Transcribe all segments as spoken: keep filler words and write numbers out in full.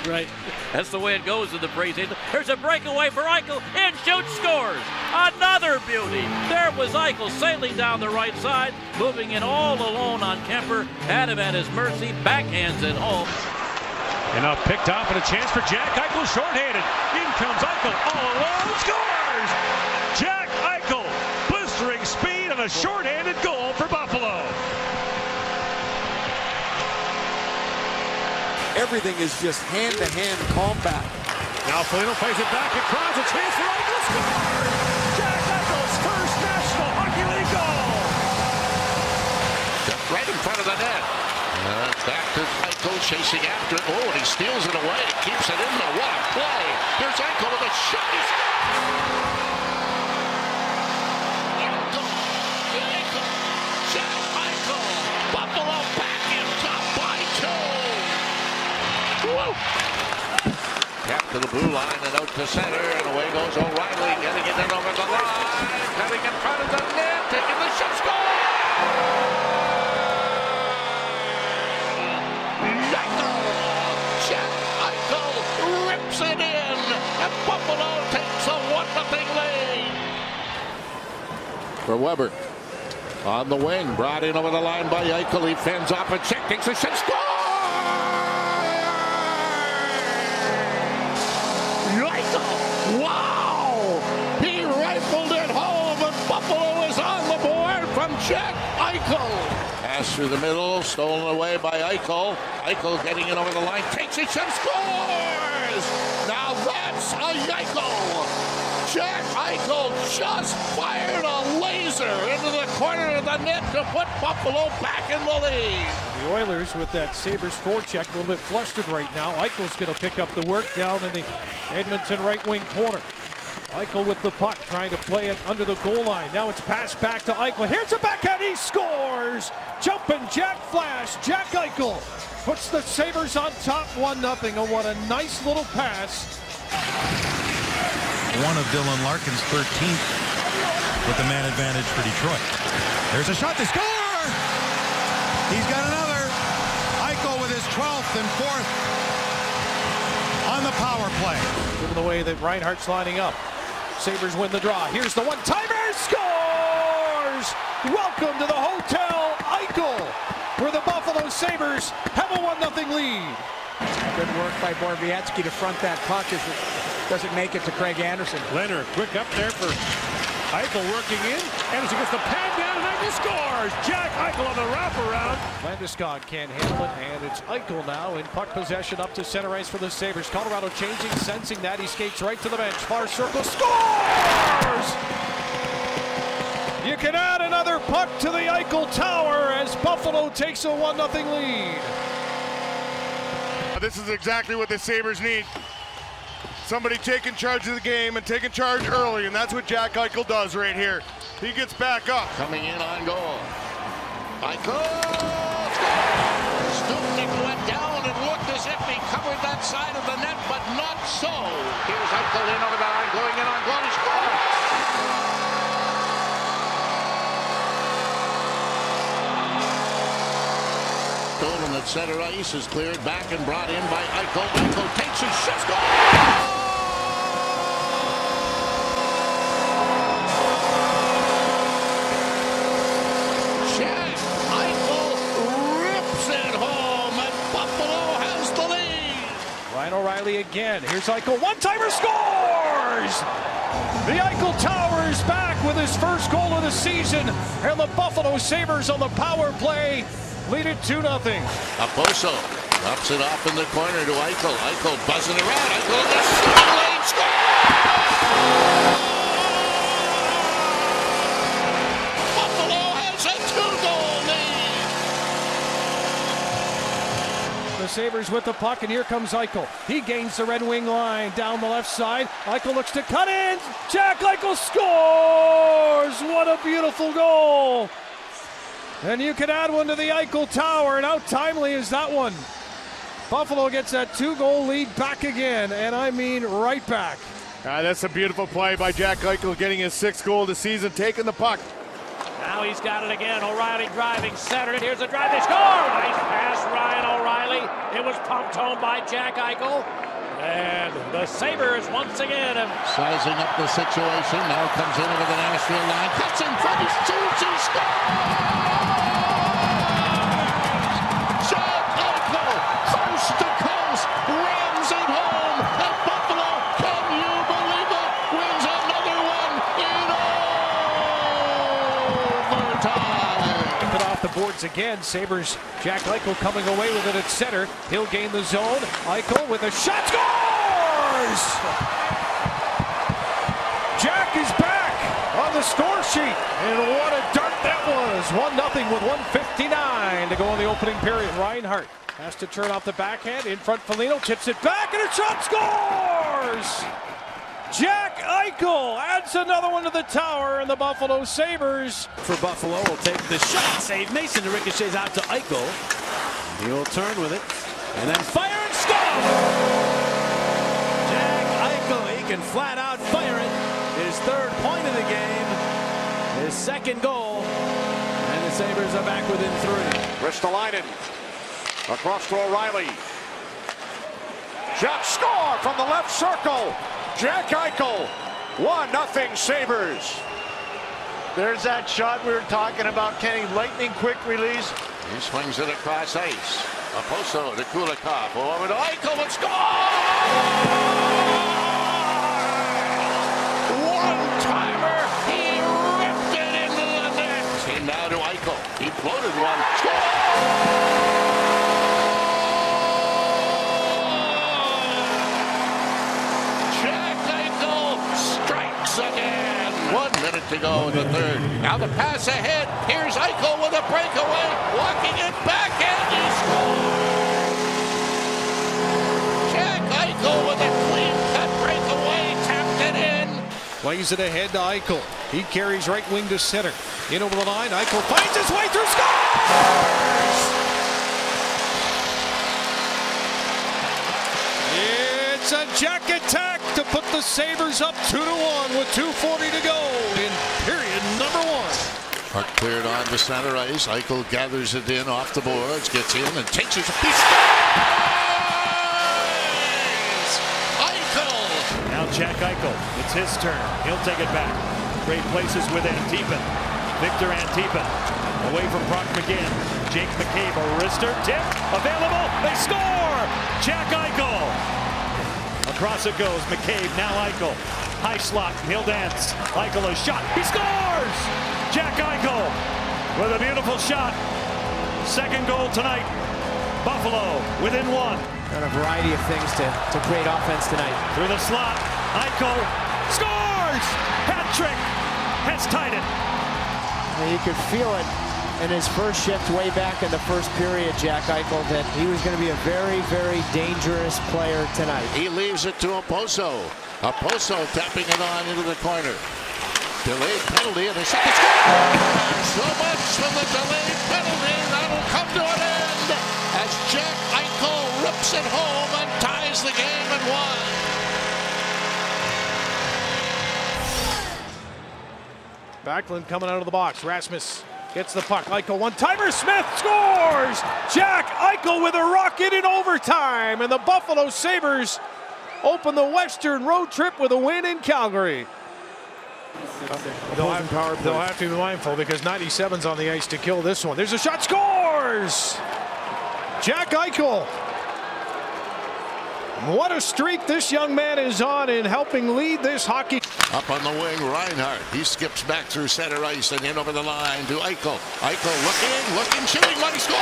Right. That's the way it goes in the preseason. There's a breakaway for Eichel, and shoots, scores. Another beauty. There was Eichel sailing down the right side, moving in all alone on Kemper. Had him at his mercy, backhands it home. And now picked off and a chance for Jack Eichel, shorthanded. In comes Eichel, all alone, scores! Jack Eichel, blistering speed and a shorthanded goal for Buffalo. Everything is just hand-to-hand combat. Now Foligno plays it back across, a chance for Eichel, scores! Jack Eichel's first National Hockey League goal! Right in front of the net. Uh, back to Eichel, chasing after it. Oh, and he steals it away. Keeps it in the what a play. Here's Eichel with a shot. He's... Eichel, Eichel, Jack Eichel. Buffalo back in top by two. Woo! Tap to the blue line and out to center, and away goes O'Reilly, getting it in over the line, coming in front of the net, taking the shot, score! Jack Eichel rips it in, and Buffalo takes a one nothing lead. For Weber, on the wing, brought in over the line by Eichel. He fends off a check, takes a shot, score! Eichel, wow! He rifled it home, and Buffalo is on the board from Jack Eichel. Pass through the middle, stolen away by Eichel. Eichel getting it over the line, takes it, and scores! Now that's a Eichel. Jack Eichel just fired a laser into the corner of the net to put Buffalo back in the lead. The Oilers with that Sabres forecheck a little bit flustered right now. Eichel's going to pick up the work down in the Edmonton right wing corner. Eichel with the puck, trying to play it under the goal line. Now it's passed back to Eichel. Here's a backhand, he scores! Jumping Jack Flash, Jack Eichel puts the Sabres on top one nothing. Oh, what a nice little pass. One of Dylan Larkin's thirteenth with the man advantage for Detroit. There's a shot to score! He's got another. Eichel with his twelfth and fourth on the power play. Given the way that Reinhart's lining up. Sabres win the draw. Here's the one-timer, scores! Welcome to the Hotel Eichel, where the Buffalo Sabres have a one nothing lead. Good work by Borowiecki to front that puck as it doesn't make it to Craig Anderson. Leonard, quick up there for Eichel working in. Anderson gets the pad down and Eichel scores! Jack Eichel on the wraparound. Landeskog can't handle it, and it's Eichel now in puck possession up to center ice for the Sabres. Colorado changing, sensing that. He skates right to the bench. Far circle, scores! You can add another puck to the Eichel Tower as Buffalo takes a one nothing lead. This is exactly what the Sabres need. Somebody taking charge of the game and taking charge early, and that's what Jack Eichel does right here. He gets back up. Coming in on goal. Eichel! Stupnik went down and looked as if he covered that side of the net, but not so. Here's Eichel in over the line, going in on goal. He scores! Stolen at center ice is cleared back and brought in by Eichel. Eichel takes his shot, goal! Jack Eichel rips it home, and Buffalo has the lead. Ryan O'Reilly again. Here's Eichel. One-timer, scores! The Eichel Tower is back with his first goal of the season, and the Buffalo Sabres on the power play lead it two nothing. Oposo drops it off in the corner to Eichel. Eichel buzzing around. Eichel in the center lane, score! Buffalo has a two-goal lead. The Sabres with the puck, and here comes Eichel. He gains the Red Wing line down the left side. Eichel looks to cut in. Jack Eichel scores! What a beautiful goal! And you can add one to the Eichel Tower, and how timely is that one? Buffalo gets that two-goal lead back again, and I mean right back. Uh, that's a beautiful play by Jack Eichel, getting his sixth goal of the season, taking the puck Now he's got it again. O'Reilly driving center. Here's a drive. They score! Nice pass, Ryan O'Reilly. It was pumped home by Jack Eichel. And the Sabres once again have sizing up the situation. Now comes in over the Nashville line. Cuts in front. He shoots. He scores! Jack Eichel, coast to coast, rams it home. And Buffalo, can you believe it, wins another one in overtime. Put off the boards again. Sabres, Jack Eichel coming away with it at center. He'll gain the zone. Eichel with a shot. Scores! Jack is back on the score sheet. And what a dart that was. one nothing with one fifty-nine to go in the opening period. Reinhart has to turn off the backhand. In front, Foligno chips it back, and a shot. Scores! Jack Eichel adds another one to the tower, and the Buffalo Sabres. For Buffalo will take the shot. Save Mason. The ricochets out to Eichel. He'll turn with it. And then fire and score! Jack Eichel, he can flat out fire it. His third point of the game. His second goal. And the Sabres are back within three. Ristolainen across to O'Reilly. Shot score from the left circle. Jack Eichel, one nothing Sabres. There's that shot we were talking about, Kenny. Lightning quick release. He swings it across ice. Oposo to Kulikov. Over to Eichel and score! One-timer. He ripped it into the net. And now to Eichel. He floated one. Score! Again. One minute to go in the third. Now the pass ahead. Here's Eichel with a breakaway. Walking it back and he scores. Jack Eichel with a clean cut breakaway. Tapped it in. Plays it ahead to Eichel. He carries right wing to center. In over the line. Eichel finds his way through. Scores! It's a Jack attack to put the Sabres up two to one with two forty to go in period number one. Puck cleared on the center ice. Eichel gathers it in off the boards, gets in and takes his piece. Eichel! Now Jack Eichel. It's his turn. He'll take it back. Great places with Antipin. Victor Antipin. Away from Brock McGinn. Jake McCabe, a wrister. Tip. Available. They score! Jack Eichel. Across it goes. McCabe, now Eichel. High slot, he'll dance. Eichel a shot. He scores! Jack Eichel with a beautiful shot. Second goal tonight. Buffalo within one. Got a variety of things to, to create offense tonight. Through the slot. Eichel scores! Hat trick! Has tied it. And you could feel it in his first shift way back in the first period, Jack Eichel, that he was going to be a very, very dangerous player tonight. He leaves it to Oposo. Oposo tapping it on into the corner. Delayed penalty and a second score. So much for the delayed penalty. That'll come to an end as Jack Eichel rips it home and ties the game at one. Backlund coming out of the box. Rasmus gets the puck. Eichel one-timer. Smith scores! Jack Eichel with a rocket in overtime. And the Buffalo Sabres open the Western road trip with a win in Calgary. They'll have, they'll have to be mindful because ninety-seven's on the ice to kill this one. There's a shot. Scores! Jack Eichel. What a streak this young man is on in helping lead this hockey. Up on the wing, Reinhart. He skips back through center ice and in over the line to Eichel. Eichel looking, looking, shooting, money score!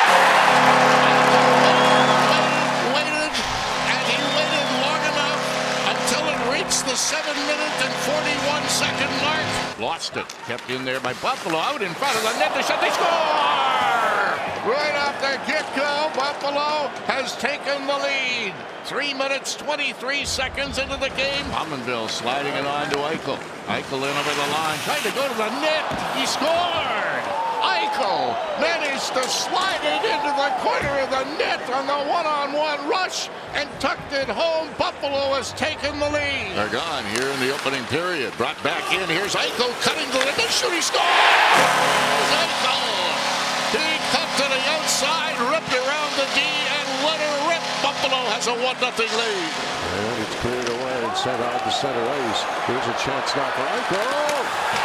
Waited, and he waited long enough until it reached the seven minute and forty-one second mark. Lost it. Kept in there by Buffalo. Out in front of the net. They shot. They score! Right off the get-go, Buffalo has taken the lead. Three minutes, twenty-three seconds into the game. Pominville sliding it on to Eichel. Eichel in over the line, trying to go to the net. He scored! Eichel Eichel managed to slide it into the corner of the net on the one-on-one rush and tucked it home. Buffalo has taken the lead. They're gone here in the opening period. Brought back in. Here's Eichel cutting the limit. Shooting scores! Eichel! He cut to the outside, ripped around the D, and let her rip. Buffalo has a one nothing lead. And it's cleared away and sent out to center ice. Here's a chance now for Eichel.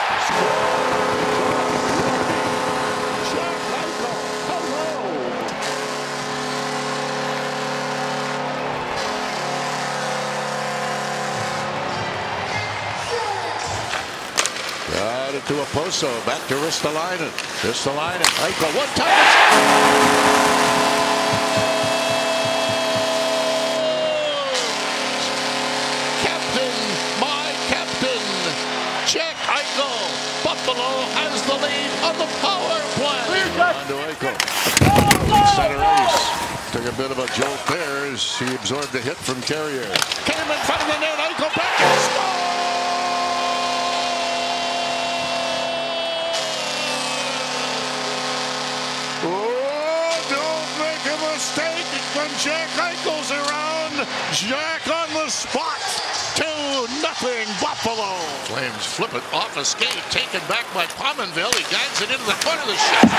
Jack Eichel, hello. Got it to Oposo. Back to Ristolainen. Ristolainen. Eichel. One time. Jack Eichel. Buffalo has the lead on the power play. On to Eichel. Center ice. Took a bit of a jolt there as he absorbed a hit from Carrier. Came in front of the net. Eichel back to score. Oh, don't make a mistake when Jack Eichel's around. Jack on the spot. two nothing Buffalo. Flames flip it off a skate, taken back by Pominville. He guides it into the corner of the shot.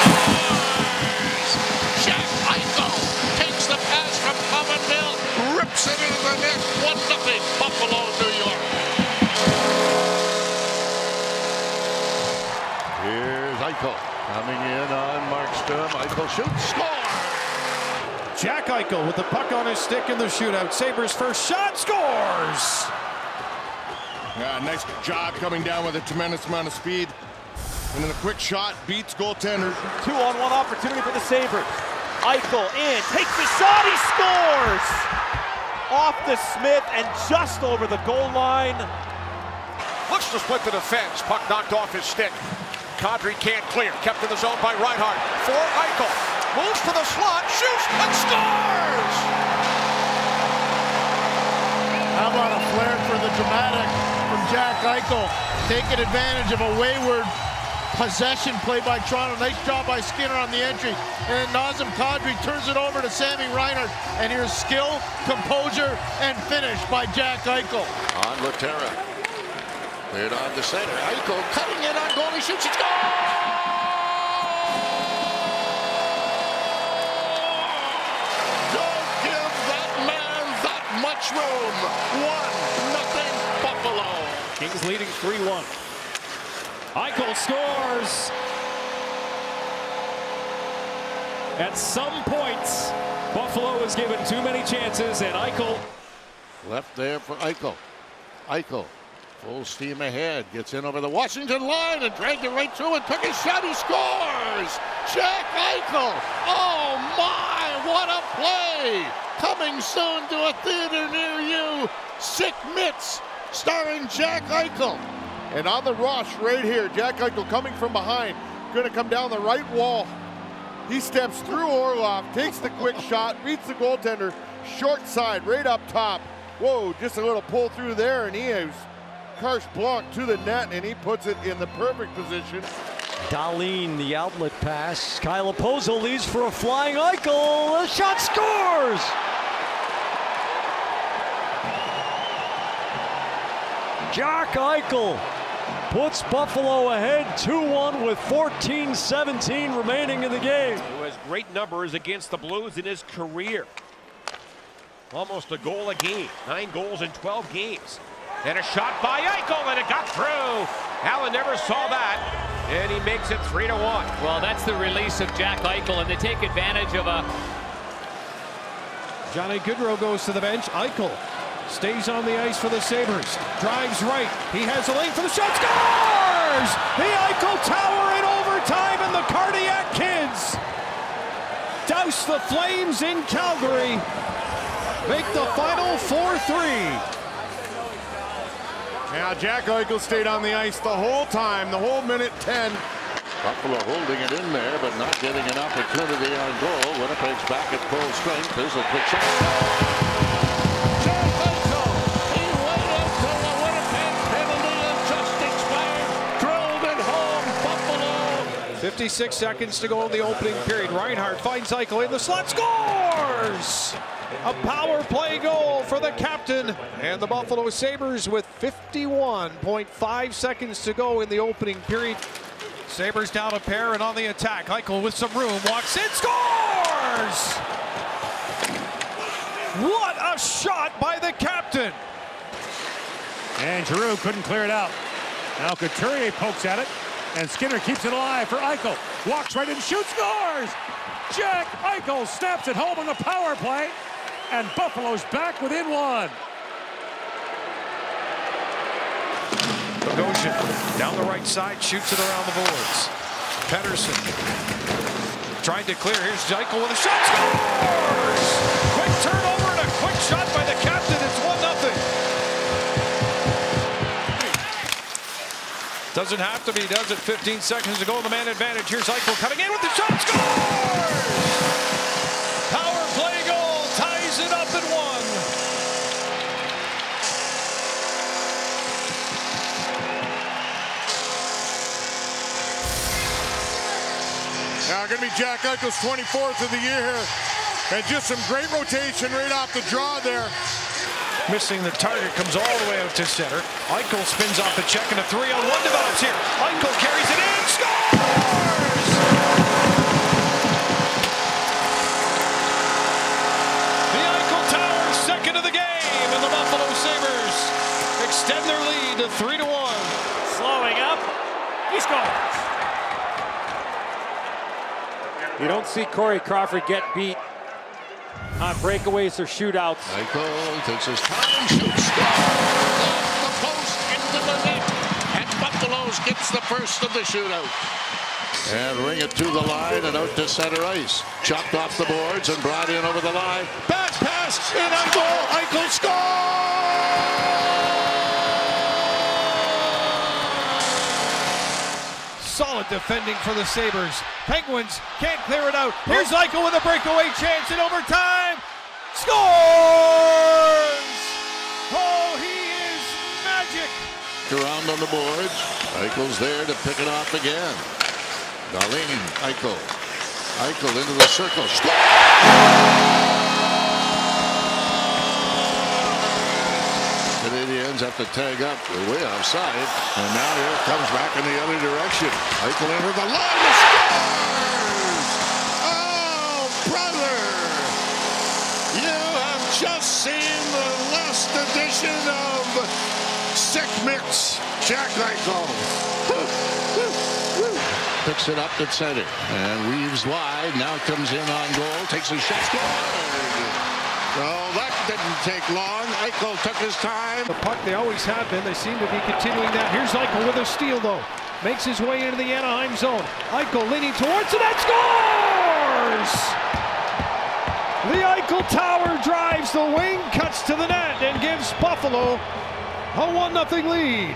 Jack Eichel takes the pass from Pominville, rips it into the net. one nothing Buffalo, New York. Here's Eichel coming in on Markstrom. Eichel shoots, score! Jack Eichel with the puck on his stick in the shootout. Sabres first shot, scores! Yeah, nice job coming down with a tremendous amount of speed. And then a quick shot beats goaltender. Two on one opportunity for the Sabres. Eichel in, takes the shot, he scores! Off the Smith and just over the goal line. Looks to split the defense. Puck knocked off his stick. Kadri can't clear. Kept in the zone by Reinhart. For Eichel. Moves to the slot, shoots, and scores! How about a flair for the dramatic from Jack Eichel, taking advantage of a wayward possession play by Toronto. Nice job by Skinner on the entry. And then Nazem Kadri turns it over to Sammy Reinhart. And here's skill, composure, and finish by Jack Eichel. On Laterra. Cleared on the center. Eichel cutting in on goal. He shoots, he scores! Don't give that man that much room. one nothing Buffalo. Kings leading three one. Eichel scores. At some points, Buffalo was given too many chances, and Eichel. Left there for Eichel. Eichel, full steam ahead, gets in over the Washington line and dragged it right through and took a shot. He scores! Jack Eichel! Oh my, what a play! Coming soon to a theater near you. Sick Mitts, starring Jack Eichel. And on the rush right here, Jack Eichel coming from behind. Going to come down the right wall. He steps through Orlov, takes the quick shot, beats the goaltender, short side, right up top. Whoa, just a little pull through there, and he has Karsh Blanc to the net, and he puts it in the perfect position. Dahlin, the outlet pass. Kyle Oposo leads for a flying Eichel. The shot scores! Jack Eichel puts Buffalo ahead two one with fourteen seventeen remaining in the game. Who has great numbers against the Blues in his career. Almost a goal a game. Nine goals in twelve games. And a shot by Eichel, and it got through. Allen never saw that, and he makes it three to one. Well, that's the release of Jack Eichel, and they take advantage of a... Johnny Gaudreau goes to the bench. Eichel stays on the ice for the Sabres. Drives right. He has a lane for the shot. Scores! The Eichel Tower in overtime, and the Cardiac Kids douse the Flames in Calgary. Make the final four three. Now Jack Eichel stayed on the ice the whole time, the whole minute ten. Buffalo holding it in there, but not getting an opportunity on goal. Winnipeg's back at full strength. There's a quick shot. Jack Eichel, he waited till the Winnipeg penalty had just expired. Drilled it home, Buffalo. fifty-six seconds to go in the opening period. Reinhart finds Eichel in the slot, scores! A power play goal for the captain. And the Buffalo Sabres with fifty-one point five seconds to go in the opening period. Sabres down a pair and on the attack. Eichel with some room, walks in, scores! What a shot by the captain! And Giroux couldn't clear it out. Now Couturier pokes at it, and Skinner keeps it alive for Eichel. Walks right in, shoots, scores! Jack Eichel snaps it home on the power play, and Buffalo's back within one. Bogosian down the right side, shoots it around the boards. Pettersson trying to clear. Here's Eichel with a shot, scores! Quick turnover and a quick shot by the captain. It's one nothing. Doesn't have to be, does it? fifteen seconds to go. The man advantage. Here's Eichel coming in with the shot. Scores! Power play goal ties it up at one. Now going to be Jack Eichel's twenty-fourth of the year here. And just some great rotation right off the draw there. Missing the target, comes all the way out to center. Eichel spins off the check and a three on one develops here. Eichel carries it in, scores! The Eichel Tower, second of the game, and the Buffalo Sabres extend their lead to three to one. Slowing up, he scores. You don't see Corey Crawford get beat on breakaways or shootouts. Eichel takes his time, shoots, scores! Off the post, into the net, and Buffalo's gets the first of the shootout. And ring it to the line and out to center ice. Chopped off the boards and brought in over the line. Back pass, and on goal, Eichel scores! Solid defending for the Sabres. Penguins can't clear it out. Here's Eichel with a breakaway chance in overtime. Scores! Oh, he is magic. Around on the boards. Eichel's there to pick it off again. Darlene, Eichel. Eichel into the circle. Score! Canadians have to tag up. They're way offside. And now here it comes back in the other direction. Eichel into the line. He scores! Oh, brother! You have just seen the last edition of Sick Mix. Jack Eichel. Picks it up at center. And weaves wide. Now comes in on goal. Takes a shot. Scored! Well, that didn't take long. Eichel took his time. The puck, they always have been. They seem to be continuing that. Here's Eichel with a steal, though. Makes his way into the Anaheim zone. Eichel leaning towards the net, scores! The Eichel Tower drives the wing, cuts to the net, and gives Buffalo a one nothing lead.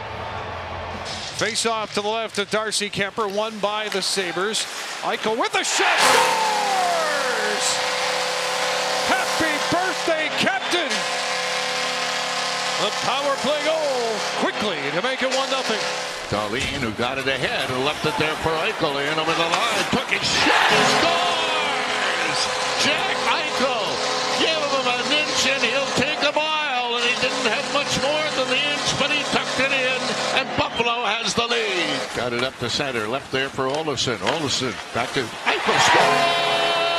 Face off to the left of Darcy Kemper, won by the Sabres. Eichel with a shot, scores! Happy birthday, Captain! The power play goal quickly to make it one nothing. Darlene, who got it ahead, who left it there for Eichel, in over the line, took his shot and scores! Jack Eichel, give him an inch and he'll take a mile, and he didn't have much more than the inch, but he tucked it in, and Buffalo has the lead. Got it up to center, left there for Olofsson. Olofsson back to Eichel, scores!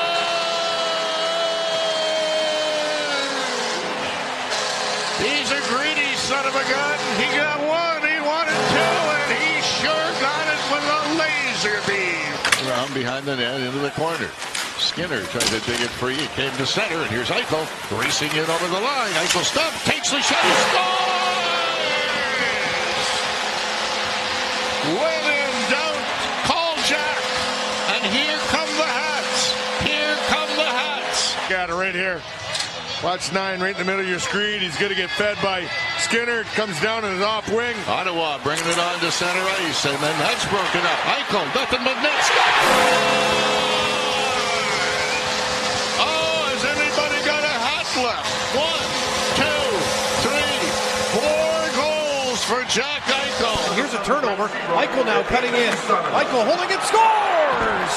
He's a greedy son of a gun. He got one, he wanted two, and he sure got it with a laser beam. Around behind the net into the corner. Skinner tried to dig it free. It came to center, and here's Eichel racing in over the line. Eichel stopped, takes the shot, he scores! When in doubt, call Jack. And here come the hats. Here come the hats. Got it right here. Watch nine right in the middle of your screen. He's going to get fed by Skinner. It comes down in his off wing. Ottawa bringing it on to center ice, and then that's broken up. Eichel, nothing but net. Oh, has anybody got a hat left? One, two, three, four goals for Jack Eichel. Here's a turnover. Eichel now cutting in. Eichel holding it, scores!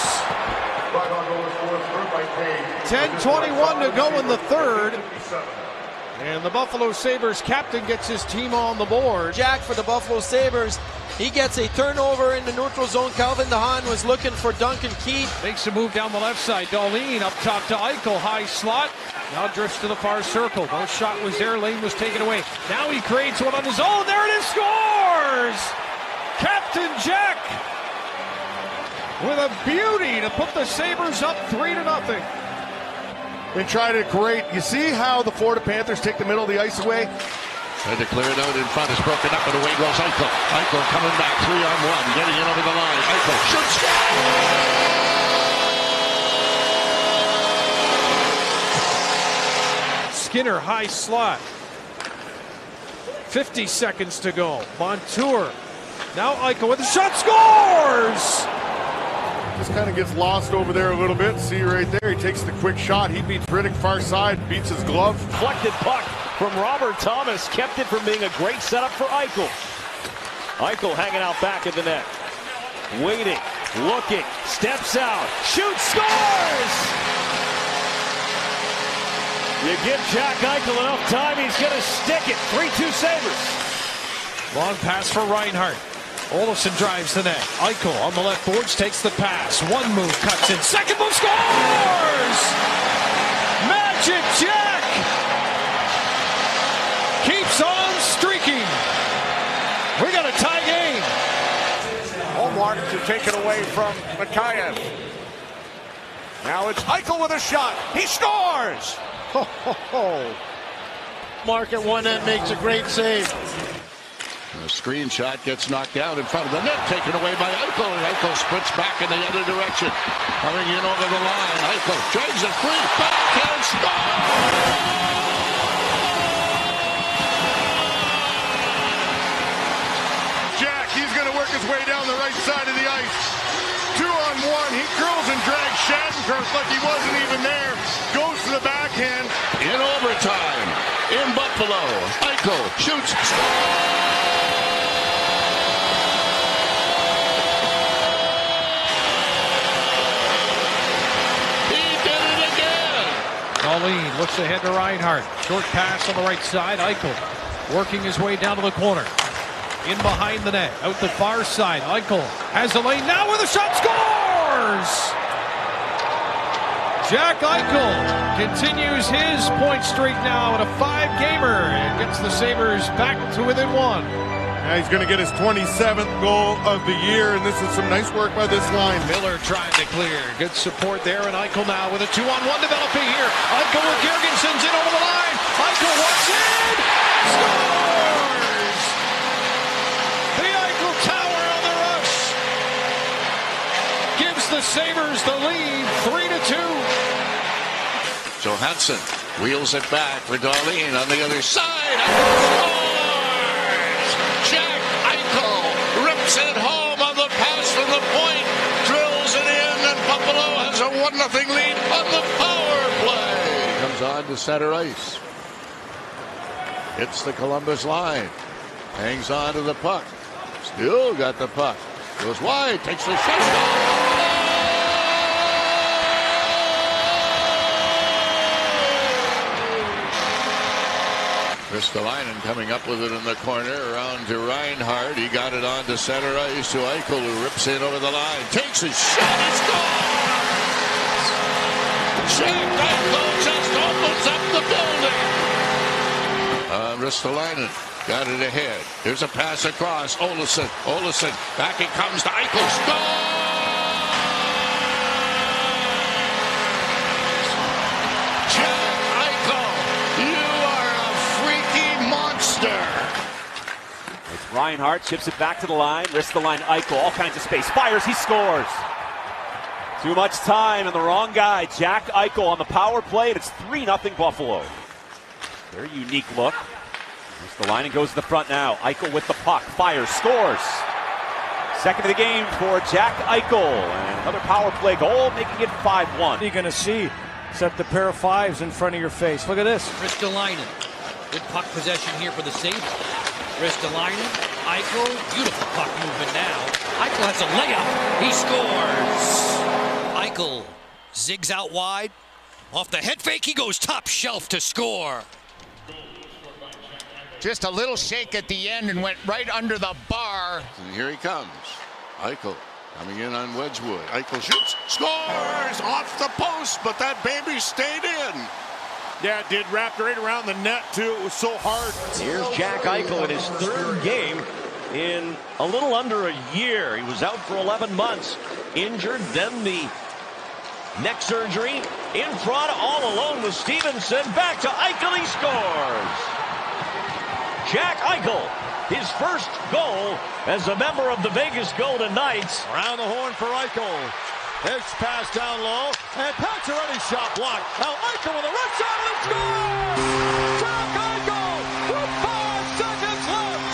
ten twenty-one to go in the third. And the Buffalo Sabres captain gets his team on the board. Jack for the Buffalo Sabres. He gets a turnover in the neutral zone. Calvin DeHaan was looking for Duncan Keith. Makes a move down the left side. Darlene up top to Eichel. High slot. Now drifts to the far circle. No shot was there. Lane was taken away. Now he creates one on his own. There it is. Scores! Captain Jack with a beauty to put the Sabres up three to nothing. And try to create. You see how the Florida Panthers take the middle of the ice away? Tried to clear it out in front. It's broken up and away goes Eichel. Eichel coming back three on one. Getting in over the line. Eichel shoots. Skinner high slot. fifty seconds to go. Montour. Now Eichel with a shot. Scores! Just kind of gets lost over there a little bit. See right there. He takes the quick shot. He beats Riddick far side. Beats his glove. Deflected puck from Robert Thomas. Kept it from being a great setup for Eichel. Eichel hanging out back at the net. Waiting. Looking. Steps out. Shoots. Scores! You give Jack Eichel enough time, he's going to stick it. three two Sabres. Long pass for Reinhart. Olofsson drives the net. Eichel on the left boards takes the pass. One move, cuts in. Second move, scores! Magic Jack keeps on streaking. We got a tie game. Hallmark to take it away from Mikheyev. Now it's Eichel with a shot. He scores! Ho, ho, ho. Mark at one end makes a great save. The screen shot gets knocked down in front of the net, taken away by Eichel, and Eichel sprints back in the other direction. Coming in over the line, Eichel drags it free, backhand score! Jack, he's going to work his way down the right side of the ice. Two on one, he curls and drags Shattenkirk like he wasn't even there. Goes to the backhand. In overtime, in Buffalo, Eichel shoots, scores! Darlene looks ahead to Reinhart. Short pass on the right side. Eichel working his way down to the corner. In behind the net. Out the far side. Eichel has the lane now with a shot. Scores! Jack Eichel continues his point streak now at a five-gamer and gets the Sabres back to within one. Now he's going to get his twenty-seventh goal of the year, and this is some nice work by this line. Miller trying to clear. Good support there, and Eichel now with a two-on-one developing here. Eichel with Girgensons in over the line. Eichel walks in. Scores! The Eichel Tower on the rush gives the Sabres the lead, three to two. Johansson wheels it back for Darlene on the other side. Jack Eichel rips it home on the pass from the point, drills it in, and Buffalo has a one nothing lead on the power play. Comes on to center ice. Hits the Columbus line. Hangs on to the puck. Still got the puck. Goes wide, takes the shot. Ristolainen coming up with it in the corner, around to Reinhart. He got it on to center ice to Eichel, who rips in over the line. Takes a shot, he scores! Jack Eichel just opens up the building. Uh, Ristolainen got it ahead. Here's a pass across. Olofsson, Olofsson, back it comes to Eichel. Scores! Reinhart chips it back to the line, wrists the line, Eichel, all kinds of space, fires, he scores. Too much time and the wrong guy, Jack Eichel on the power play, and it's three nothing Buffalo. Very unique look. Wrists the line and goes to the front now. Eichel with the puck, fires, scores. Second of the game for Jack Eichel, and another power play goal, making it five one. You're going to see, set the pair of fives in front of your face. Look at this. Ristolainen, good puck possession here for the Sabres. Ristolainen Eichel, beautiful puck movement now. Eichel has a layup. He scores. Eichel zigs out wide. Off the head fake, he goes top shelf to score. Just a little shake at the end and went right under the bar. And here he comes. Eichel coming in on Wedgwood. Eichel shoots, scores off the post, but that baby stayed in. Yeah, it did. Wrapped right around the net, too. It was so hard. Here's Jack Eichel in his third game in a little under a year. He was out for eleven months, injured, then the neck surgery. In front, all alone with Stevenson. Back to Eichel, he scores. Jack Eichel, his first goal as a member of the Vegas Golden Knights. Around the horn for Eichel. His pass down low, and Pacioretty shot blocked. Now Eichel with a right side and scores! Jack Eichel with five seconds left!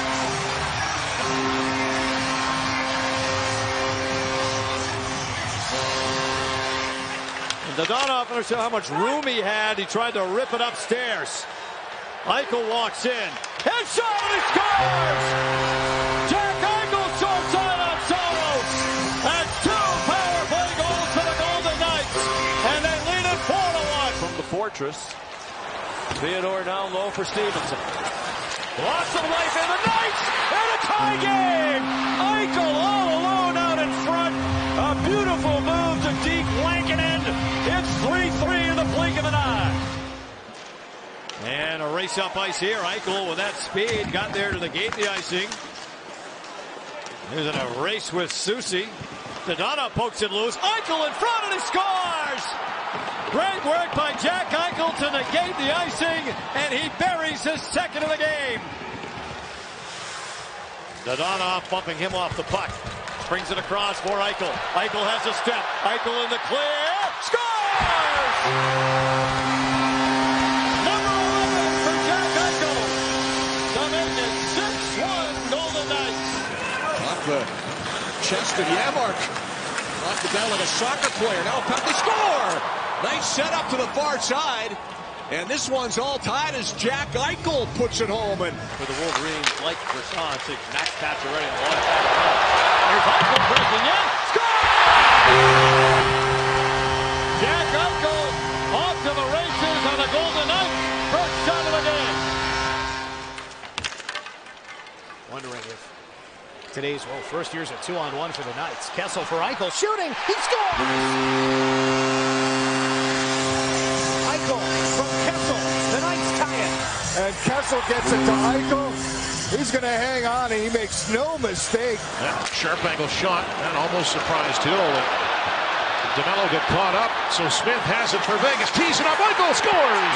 And Dadonov understood how much room he had. He tried to rip it upstairs. Eichel walks in. Headshot and he scores! Jack Eichel short side on Soros. That's two power play goals for the Golden Knights. And they lead it four to one. From the fortress. Theodore down low for Stevenson. Lots of life in the Knights! And a tie game! Eichel all alone out in front. A beautiful move to deep Lankinen. It's three three in the blink of an eye. And a race up ice here. Eichel with that speed got there to the gate the icing. There's a race with Susie. Dadonov pokes it loose. Eichel in front and he scores! Great work by Jack Eichel to negate the icing, and he buries his second of the game. Dadonov bumping him off the puck. Brings it across for Eichel. Eichel has a step. Eichel in the clear. Scores! The chest of Yamark. Knocked it down like a soccer player. Now a penalty score. Nice setup to the far side. And this one's all tied as Jack Eichel puts it home. And for the Wolverines, like Brisson, to Max Pacioretty on the left side. Here's Eichel breaking in. Score! Jack Eichel off to the races on the Golden Knights. First shot of the game. Wondering if today's, well, first year's a two-on-one for the Knights. Kessel for Eichel, shooting, he scores! Eichel from Kessel, the Knights tie it. And Kessel gets it to Eichel. He's going to hang on, and he makes no mistake. Yeah, sharp angle shot. That almost surprised Hill. DeMello got caught up, so Smith has it for Vegas. Tees it up, Eichel scores!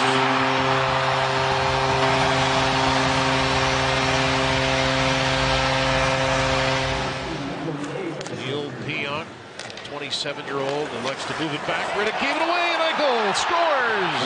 twenty-seven-year-old and likes to move it backward. It gave it away, and Eichel scores!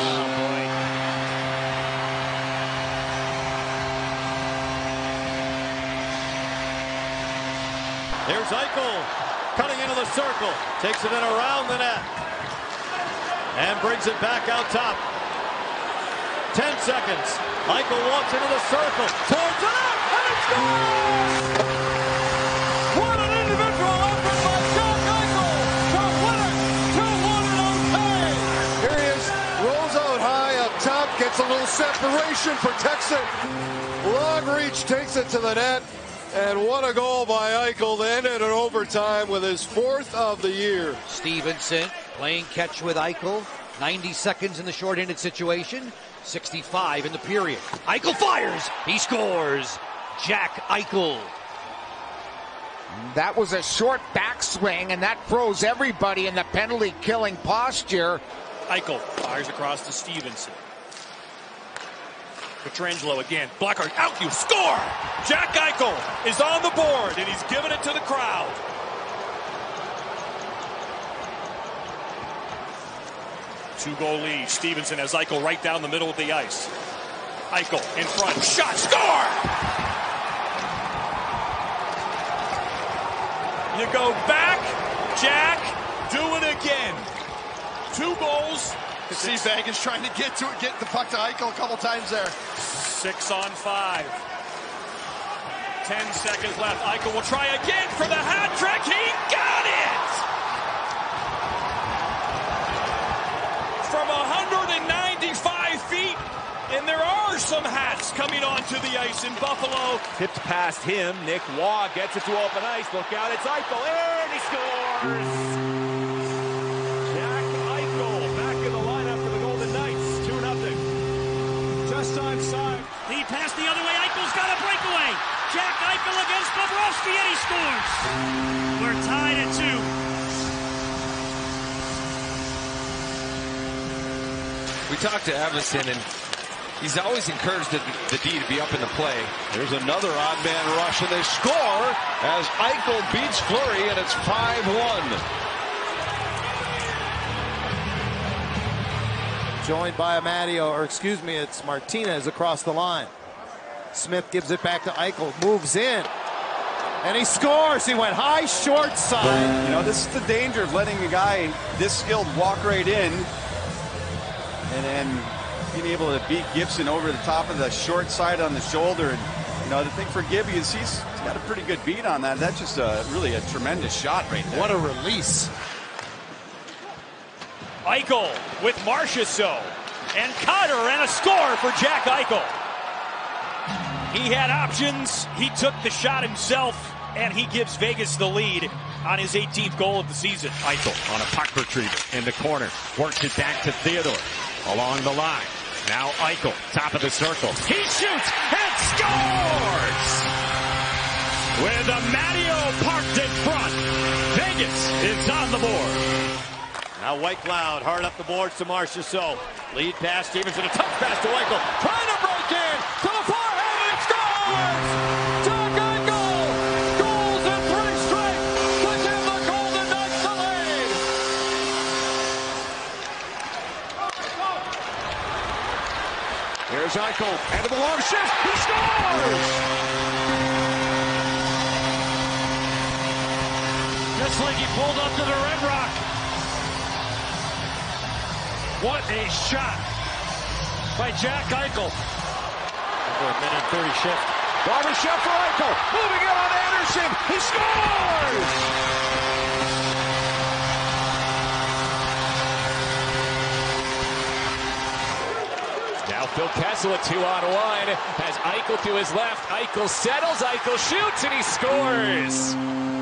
There's Eichel cutting into the circle. Takes it in around the net. And brings it back out top. Ten seconds. Eichel walks into the circle. Turns it up, and it scores! What an individual effort by Jack Eichel to win it two one in O T. Here he is, rolls out high up top, gets a little separation, protects it. Long reach, takes it to the net. And what a goal by Eichel to end it in overtime with his fourth of the year. Stevenson playing catch with Eichel. ninety seconds in the short-handed situation. sixty-five in the period. Eichel fires. He scores. Jack Eichel. That was a short backswing, and that throws everybody in the penalty-killing posture. Eichel fires across to Stevenson. Petrangelo again. Blocker out. You score! Jack Eichel is on the board, and he's giving it to the crowd. Two-goal lead. Stevenson has Eichel right down the middle of the ice. Eichel in front. Shot. Score! You go back, Jack. Do it again. Two goals. You see Vegas trying to get to it, get the puck to Eichel a couple times there. Six on five. Ten seconds left. Eichel will try again for the hat trick. He got it! From one hundred ninety-five feet. And there are some hats coming onto the ice in Buffalo. Tipped past him. Nick Waugh gets it to open ice. Look out, it's Eichel. And he scores! Jack Eichel back in the lineup for the Golden Knights. two nothing. Just onside. He passed the other way. Eichel's got a breakaway. Jack Eichel against Bobrovsky, and he scores. We're tied at two. We talked to Evason, and he's always encouraged the, the D to be up in the play. There's another odd man rush, and they score as Eichel beats Fleury, and it's five one. Joined by Amadio, or excuse me, it's Martinez across the line. Smith gives it back to Eichel, moves in, and he scores. He went high, short side. You know, this is the danger of letting a guy this skilled walk right in, and then being able to beat Gibson over the top of the short side on the shoulder. And you know, the thing for Gibby is he's, he's got a pretty good beat on that. That's just a really a tremendous shot right there. What a release. Eichel with Marchessault and Cutter, and a score for Jack Eichel. He had options. He took the shot himself, and he gives Vegas the lead on his eighteenth goal of the season. Eichel on a puck retriever in the corner. Works it back to Theodore along the line. Now Eichel, top of the circle. He shoots and scores! With Amadio parked in front, Vegas is on the board. Now White Cloud hard up the boards to Marchessault. Lead pass, Stevenson, a tough pass to Eichel. Trying to break in to the forehand, and scores! Jack Eichel! Goals in three straight to give the Golden Knights the lead! Here's Eichel, and the long shift, he scores! Just like he pulled up to the Red Rock. What a shot by Jack Eichel. Over a minute thirty shift. Barbershop for Eichel, moving it on Anderson, he scores! Now Phil Kessel, a two on one, has Eichel to his left. Eichel settles, Eichel shoots, and he scores!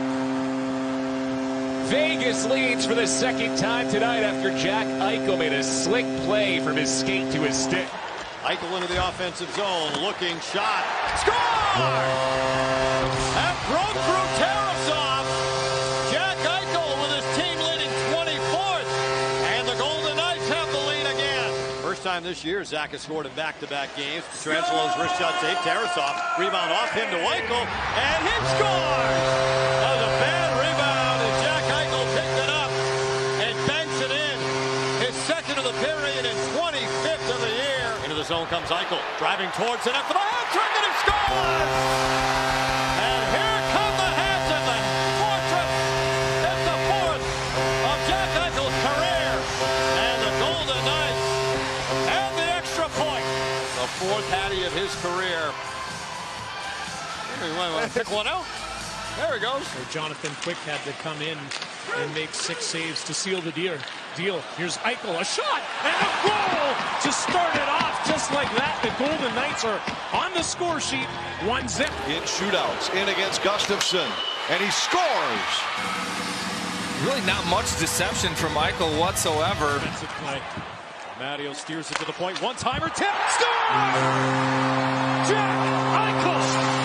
Vegas leads for the second time tonight after Jack Eichel made a slick play from his skate to his stick. Eichel into the offensive zone, looking shot. Score! That broke through Tarasov. Jack Eichel with his team leading twenty-fourth. And the Golden Knights have the lead again. First time this year, Zach has scored in back-to-back games. Petrangelo's wrist shot saved. Tarasov, rebound off him to Eichel, and he scores! That was a bad rebound, and Jack Eichel picked it up and banks it in. His second of the period and twenty-fifth of the year. Into the zone comes Eichel, driving towards it after the hat trick, and he scores! And here come the hats in the fortress. It's the fourth of Jack Eichel's career. And the Golden Knights and the extra point. The fourth hattie of his career. Maybe we want to pick one out. There he goes. So Jonathan Quick had to come in and make six saves to seal the deal. Deal. Here's Eichel, a shot and a goal to start it off just like that. The Golden Knights are on the score sheet, one zip. In shootouts, in against Gustafsson, and he scores! Really not much deception from Eichel whatsoever. Defensive play. Mario steers it to the point. One-timer tip. Score! Jack Eichel!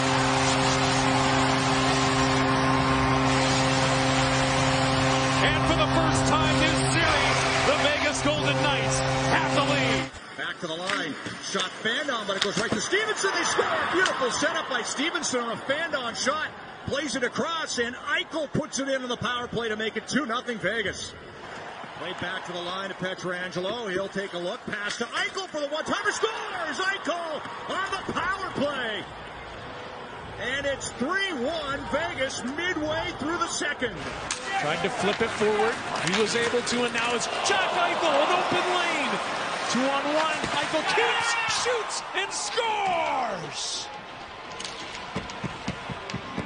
And for the first time this series, the Vegas Golden Knights have the lead. Back to the line. Shot fanned on, but it goes right to Stevenson. They score. Beautiful setup by Stevenson on a fanned on shot. Plays it across, and Eichel puts it into the power play to make it two nothing Vegas. Play back to the line to Pietrangelo. He'll take a look. Pass to Eichel for the one-timer. Scores! Eichel on the power play. And it's three one Vegas midway through the second. Tried to flip it forward. He was able to, and now it's Jack Eichel, an open lane. Two on one. Eichel keeps, shoots, and scores.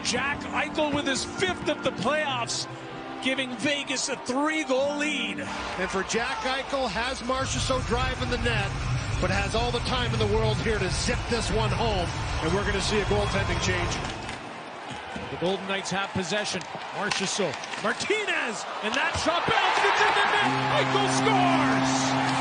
Jack Eichel with his fifth of the playoffs, giving Vegas a three-goal lead. And for Jack Eichel, has Marchessault driving the net, but has all the time in the world here to zip this one home, and we're going to see a goaltending change. The Golden Knights have possession. Marchessault, Martinez, and that shot bounced into the net. Eichel scores!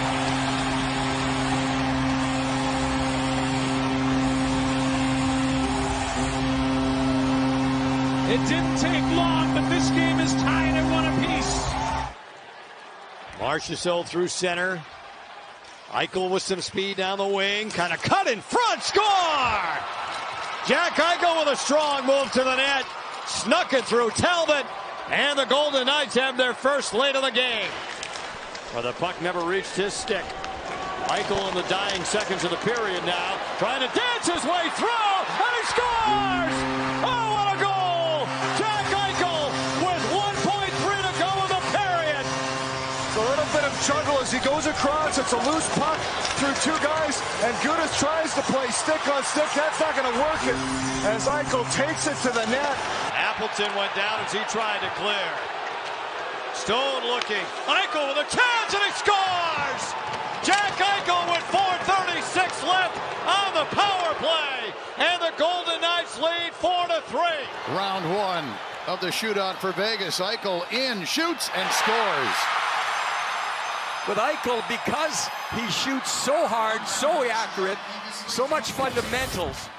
It didn't take long, but this game is tied at one apiece. Marchessault through center. Eichel with some speed down the wing. Kind of cut in front. Score! Jack Eichel with a strong move to the net. Snuck it through Talbot. And the Golden Knights have their first lead of the game. Well, the puck never reached his stick. Eichel in the dying seconds of the period now. Trying to dance his way through. And he scores! Oh, what a goal! Jack Eichel with one point three to go in the period. A little bit of juggle as he goes across. It's a loose puck through two guys, and Gudas tries to play stick on stick. That's not going to work it as Eichel takes it to the net. Appleton went down as he tried to clear. Stone looking. Eichel with a chance, and he scores! Jack Eichel with four thirty-six left on the power play, and the Golden Knights lead four to three. Round one of the shootout for Vegas. Eichel in, shoots, and scores. With Eichel, because he shoots so hard, so accurate, so much fundamentals.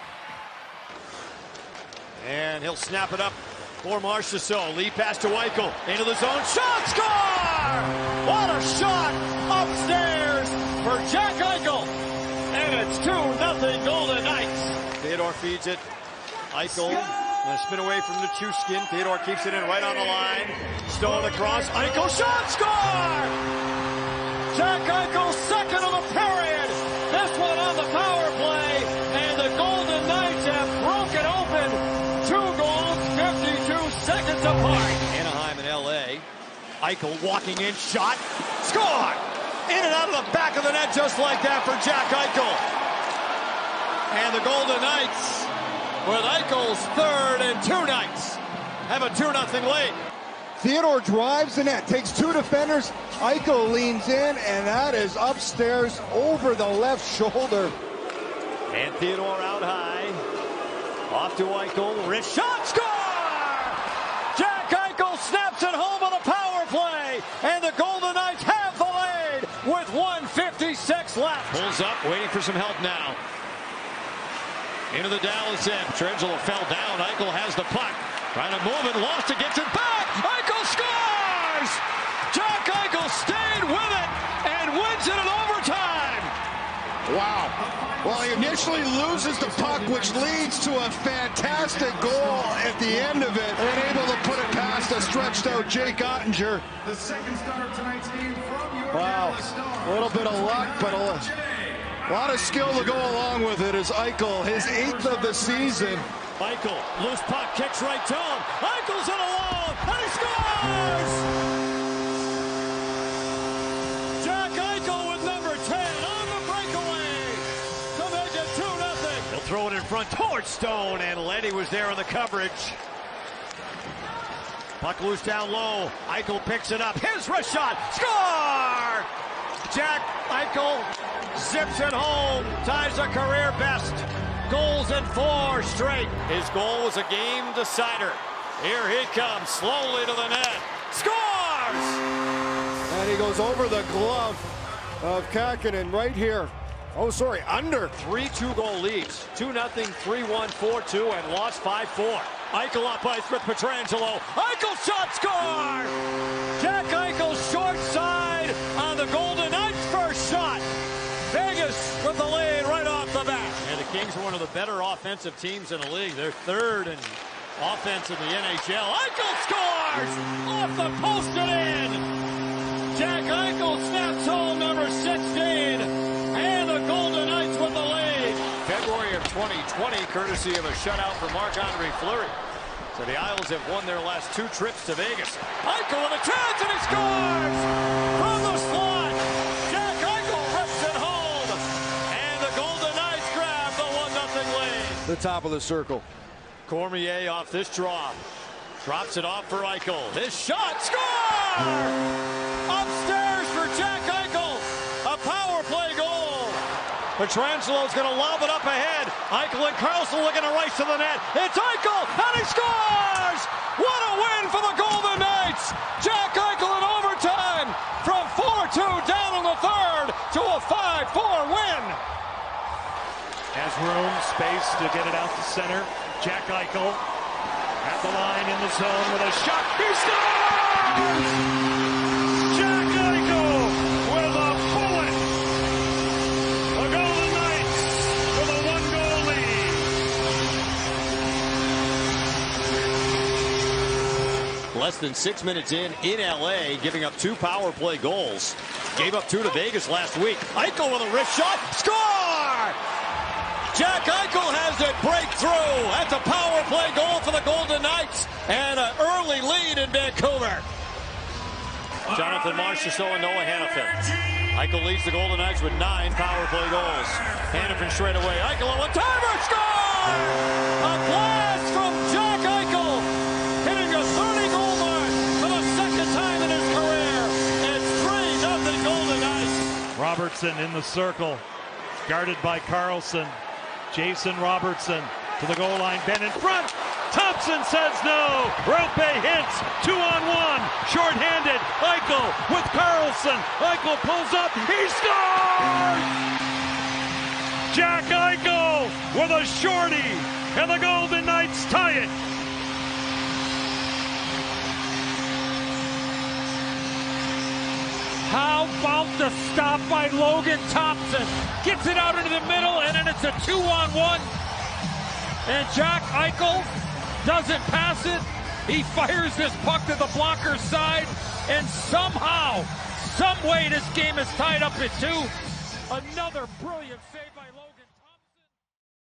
And he'll snap it up for Marchessault. Lead pass to Eichel. Into the zone. Shot! Score! What a shot upstairs for Jack Eichel. And it's two nothing Golden Knights. Theodore feeds it. Eichel gonna spin away from the Chuskin. Theodore keeps it in right on the line. Stone across. Eichel shot! Score! Jack Eichel, second of the period. This one on the power play. And the Golden Knights have broken open. Two goals, fifty-two seconds apart. Anaheim and L A. Eichel walking in, shot, score! In and out of the back of the net just like that for Jack Eichel. And the Golden Knights, with Eichel's third and two nights, have a two nothing lead. Theodore drives the net, takes two defenders. Eichel leans in, and that is upstairs over the left shoulder. And Theodore out high. Off to Eichel. Wrist shot. Score! Jack Eichel snaps it home on the power play. And the Golden Knights have the lead with one fifty-six left. Pulls up, waiting for some help now. Into the Dallas end. Trangelo fell down. Eichel has the puck. Trying to move it. Lost it. Gets it back. Eichel scores! Jack Eichel stayed with it and wins it in overtime. Wow. Well, he initially loses the puck, which leads to a fantastic goal at the end of it, and able to put it past a stretched out Jake Ottinger. The second star of tonight's game from your wow. A little bit of luck, but a, a lot of skill to go along with it as Eichel, his eighth of the season. Eichel, loose puck, kicks right to him. Eichel's in alone, and he scores! Jack Eichel with number ten on the breakaway to make it two nothing. He'll throw it in front towards Stone, and Letty was there on the coverage. Puck loose down low. Eichel picks it up. His wrist shot. Score! Jack Eichel zips it home. Ties a career best. Goals in four straight. His goal was a game decider. Here he comes, slowly to the net. Scores! And he goes over the glove of Kakkonen right here. Oh, sorry, under. Three two-goal leads. two nothing, three one, four two, and lost five four. Eichel up ice with Pietrangelo. Eichel shot, score! Jack Eichel's short side on the Golden Knights' first shot. Vegas with the lead right off the bat. And the Kings are one of the better offensive teams in the league. They're third in offense in the N H L. Eichel scores! Off the post and in! Jack Eichel snaps home number sixteen. And the Golden Knights with the lead. February of twenty twenty, courtesy of a shutout for Marc-Andre Fleury. So the Isles have won their last two trips to Vegas. Eichel with a chance, and he scores! From the slot, Jack Eichel rips it home. And the Golden Knights grab the one nothing lead. The top of the circle. Cormier off this draw. Drops it off for Eichel. His shot, score! Upstairs for Jack Eichel. A power play goal. Petrangelo's going to lob it up ahead. Eichel and Carlson looking to race to the net. It's Eichel, and he scores! What a win for the Golden Knights! Jack Eichel in overtime from four two down in the third to a five four win. Has room, space to get it out to center. Jack Eichel at the line in the zone with a shot. He scores! Jack Eichel with a bullet. The Golden Knights with a one-goal lead. Less than six minutes in, in L A, giving up two power play goals. Gave up two to Vegas last week. Eichel with a wrist shot. Score! Jack Eichel has it break through. That's a power play goal for the Golden Knights and an early lead in Vancouver. Jonathan Marchessault and Noah Hannafin. Eichel leads the Golden Knights with nine power play goals. Hannafin straight away. Eichel on a timer. Score! A blast from Jack Eichel, hitting a thirty-goal mark for the second time in his career. It's three nothing Golden Knights. Robertson in the circle, guarded by Carlson. Jason Robertson to the goal line. Ben in front. Thompson says no. Rope hits. Two on one. Short-handed. Eichel with Carlson. Eichel pulls up. He scores! Jack Eichel with a shorty. And the Golden Knights tie it. How about the stop by Logan Thompson? Gets it out into the middle, and then it's a two-on-one. And Jack Eichel doesn't pass it. He fires this puck to the blocker's side, and somehow, some way, this game is tied up at two. Another brilliant save by Logan.